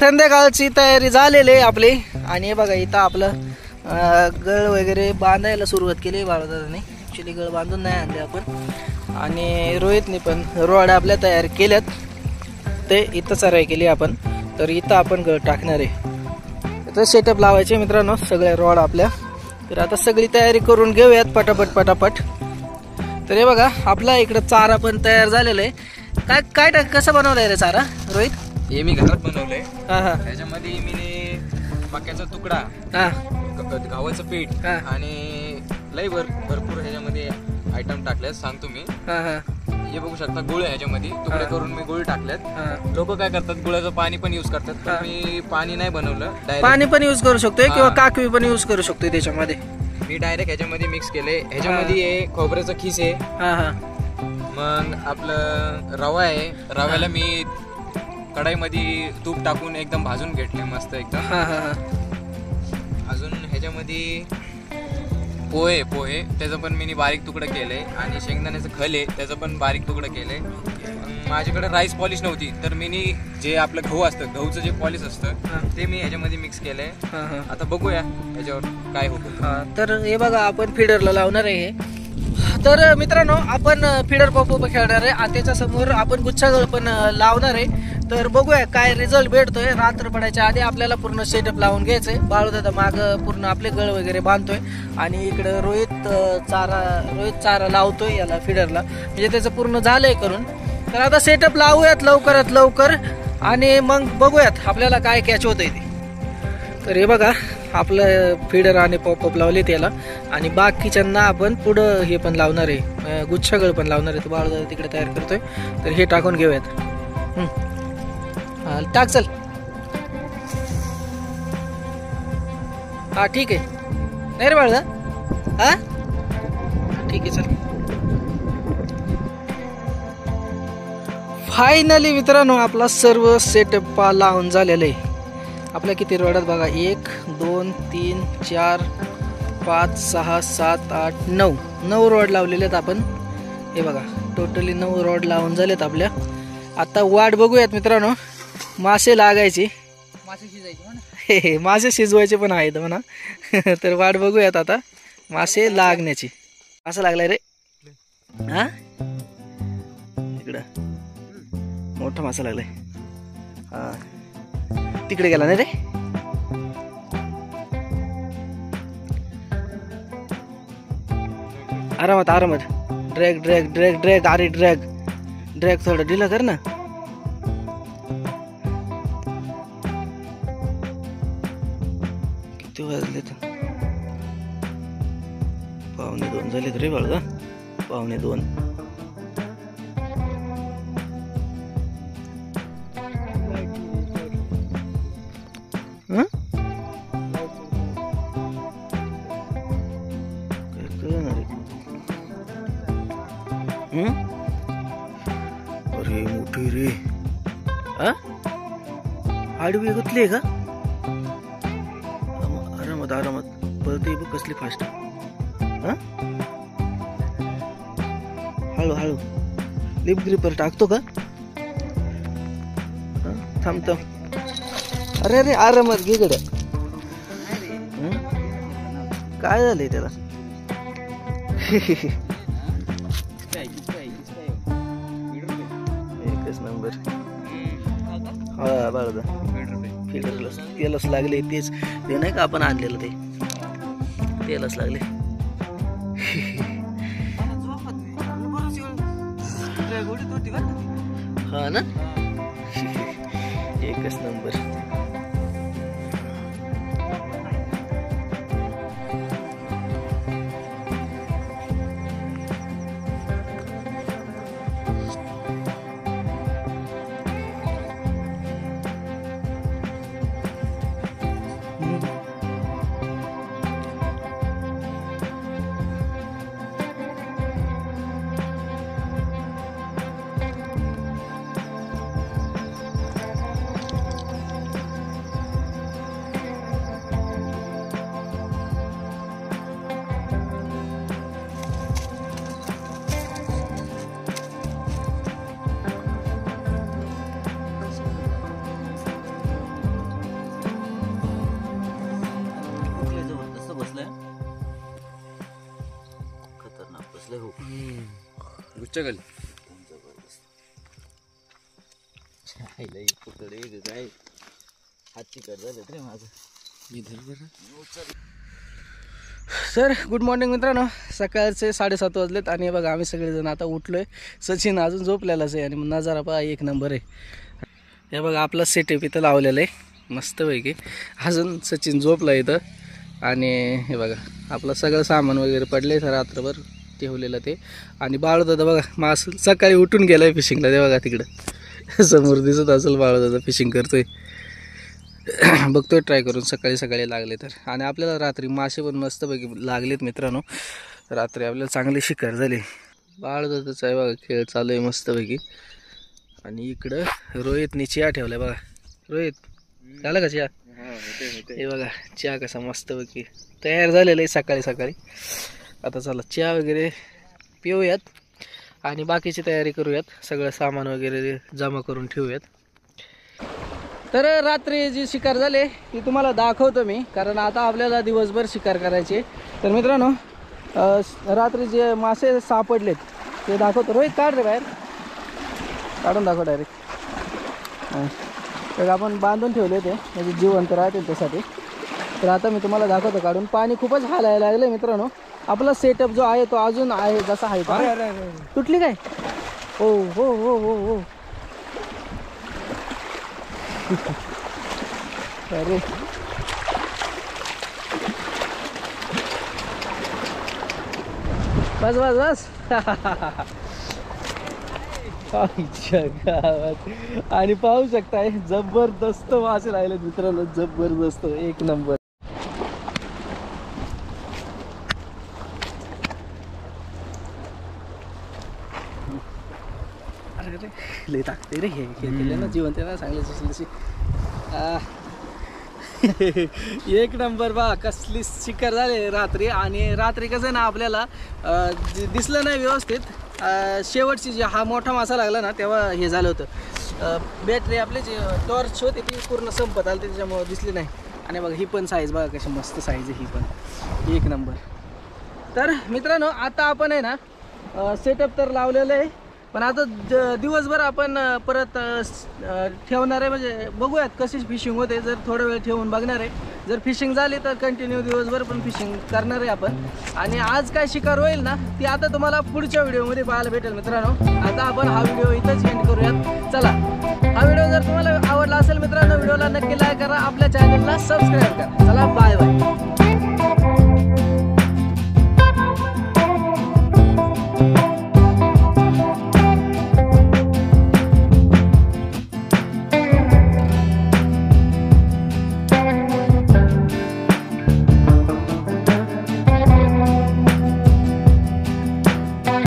संध्याकाळची तयारी झालेली आहे आपली आणि हे बघा इथं आपलं गळ वगैरे बांधायला सुरुवात केली बाळदादाने. ॲक्च्युली गळ बांधून नाही आणले आपण आणि रोहितने पण रोड आपल्या तयार केल्यात. ते इथं चराई केली आपण, तर इथं आपण गळ टाकणार आहे. तर सेटअप लावायचे मित्रांनो सगळे रोड आपल्या. तर आता सगळी तयारी करून घेऊयात पटापट. तर हे बघा आपला इकडं चारा पण तयार झालेला आहे. काय कसं बनवलंय रे चारा रोहित? हे मी घरात बनवलंय. हा. त्याच्यामध्ये मी मक्याचा तुकडा, गव्हाचं पीठ आणि लय भरपूर ह्याच्यामध्ये आयटम टाकल्यात. सांगतो मी. हे बघू शकता गुळ ह्याच्यामध्ये तुकडे करून मी गुळ टाकल्यात. लोक काय करतात गुळाचं पाणी पण युज करतात, पण मी पाणी नाही बनवलं. पाणी पण युज करू शकतोय किंवा काकवी पण युज करू शकतोय त्याच्यामध्ये. मी डायरेक्ट ह्याच्यामध्ये मिक्स केले. ह्याच्यामध्ये खोबऱ्याचं खीस आहे. मग आपलं रवा आहे. रव्याला मी कढाईमध्ये तूप टाकून एकदम भाजून घेतले मस्त एकदम. अजून ह्याच्यामध्ये पोहे त्याचं पण मी बारीक तुकडं केलंय आणि शेंगदाण्याचं खल आहे त्याचं पण बारीक तुकडं केलंय. माझ्याकडे राईस पॉलिश नव्हती, तर मी जे आपलं गहू असतं गहूचं जे पॉलिश असतं ते मी ह्याच्यामध्ये मिक्स केलंय. आता बघूया ह्याच्यावर काय होतं. तर हे बघा आपण फिडरला लावणार आहे. तर मित्रांनो आपण फिडर पॉप खेळणार आहे. त्याच्या समोर आपण गुच्छागळ पण लावणार आहे. तर बघूया काय रिझल्ट भेटतोय. रात्र पडायच्या आधी आपल्याला पूर्ण सेटअप लावून घ्यायचंय. बाळूदादा माग पूर्ण आपले गळ वगैरे बांधतोय आणि इकडे रोहित चारा लावतोय याला फिडरला. म्हणजे त्याचं पूर्ण झालंय करून. तर आता सेटअप लावूयात लवकरात लवकर आणि मग बघूयात आपल्याला काय कॅच होतंय ते. तर हे बघा आपलं फिडर आणि पॉपअप लावले त्याला आणि बाकीच्यांना आपण पुढं हे पण लावणार आहे, गुच्छागळ पण लावणार आहे. तर बाळूदादा तिकडे तयार करतोय. तर हे टाकून घेऊयात. टाक चल. हा ठीक आहे. नाही रे बाळदा. हा ठीक आहे चल. फायनली मित्रांनो आपला सर्व सेटअप लावून झालेला आहे. आपल्या किती रोडात बघा 1 2 3 4 5 6 7 8 9 रोड लावलेले आहेत आपण. हे बघा टोटली 9 रोड लावून झालेत आपल्या. आता वाट बघूयात मित्रांनो. मासे लागायचे, मासे शिजवायचे पण आहेत म्हणा. तर वाट बघूयात आता मासे लागण्याची. असं लागलाय रे. हा इकडं मोठा मासा लागलाय. हा तिकडे गेला नाही रे. आरामात ड्रॅग अरे ड्रॅग थोडं ढिला कर ना. किती वाजले तर 1:45 झाले रे बाळगा. 1:45. अरे मोठी रे. आडवी गुतली का? आरामात परत बघ कसली फास्ट. हळू लिप ग्रिपर टाकतो का? थांबतो. अरे आरामात घे गड्या. काय झालंय त्याला? एकच नंबर. हा बरोबर. फिडरला तेलच लागले. तेच ते नाही का आपण आणलेलं ते तेलच लागले. हा ना एकच नंबर. बसलाय खतरनाक बसलाय हो गुच्चा खाली पकडे काय हातची कट झालं रे माझं सर गुड मॉर्निंग मित्रांनो. सकाळचे 7:30 वाजलेत आणि बघा आम्ही सगळेजण आता उठलोय. सचिन अजून झोपलेलाच आहे आणि नजारा पहा एक नंबर आहे. हे बघा आपला सेटअप इथं लावलेलं आहे मस्तपैकी. अजून सचिन झोपला इथं आणि हे बघा आपलं सगळं सामान वगैरे पडलं आहे रात्रभर ठेवलेलं ते. आणि बाळूदादा बघा मास सकाळी उठून गेलाय फिशिंगला. ते बघा तिकडं समोर दिसत असेल बाळूदादा फिशिंग करतोय. बघतोय ट्राय करून सकाळी सकाळी लागले तर. आणि आपल्याला रात्री मासे पण मस्तपैकी लागलेत मित्रांनो. रात्री आपल्याला चांगली शिकार झाली. बाळूदादाचा आहे बघा खेळ चालू आहे मस्तपैकी. आणि इकडं रोहितने चिया ठेवलाय बघा. रोहित झालं का चिया? हे बघा चहा कसा मस्तपैकी तयार झालेला आहे सकाळी सकाळी. आता चला चहा वगैरे पिऊयात आणि बाकीची तयारी करूयात. सगळं सामान वगैरे जमा करून ठेवूयात. तर रात्री जी शिकार झाली ती तुम्हाला दाखवतो मी, कारण आता आपल्याला दिवसभर शिकार करायची. तर मित्रांनो रात्री जे मासे सापडलेत ते दाखवतो. रोहित काढ रे बाहेर, काढून दाखव डायरेक्ट. तर आपण बांधून ठेवले ते म्हणजे जिवंत राहतील त्यासाठी. तर आता मी तुम्हाला दाखवतो काढून. पाणी खूपच हालायला लागलं मित्रांनो. आपला सेटअप जो आहे तो अजून आहे जसा आहे तो. तुटली काय? हो हो हो हो हो अरे बस बस बस गावात. आणि पाहू शकताय जबरदस्त मासे राहिले मित्रांनो, जबरदस्त एक नंबर. अरे लई टाकते रे हे केले ना जिवंत ना चांगली एक नंबर. बा कसली शिकार झाले रात्री. आणि रात्री कसं ना आपल्याला दिसलं नाही व्यवस्थित. शेवटची जी हा मोठा मासा लागला ना तेव्हा हे झालं होतं. बॅटरी आपली जी टॉर्च होती ती पूर्ण संपत आली त्याच्यामुळे दिसली नाही. आणि बघा ही पण साईज बघा कशी मस्त साईज आहे ही पण एक नंबर. तर मित्रांनो आता आपण आहे ना सेटअप तर लावलेलं आहे, पण आता दिवसभर आपण परत ठेवणार आहे. म्हणजे बघूयात कशी फिशिंग होते. जर थोडा वेळ ठेवून बघणार आहे. जर फिशिंग झाली तर कंटिन्यू दिवसभर पण फिशिंग करणार आहे आपण. आणि आज काय शिकार होईल ना ती आता तुम्हाला पुढच्या व्हिडिओमध्ये पाहायला भेटेल मित्रांनो. आता आपण हा व्हिडिओ इथंच एंड करूयात. चला हा व्हिडिओ जर तुम्हाला आवडला असेल मित्रांनो व्हिडिओला नक्की लाईक करा, आपल्या चॅनलला सबस्क्राईब करा. चला बाय बाय.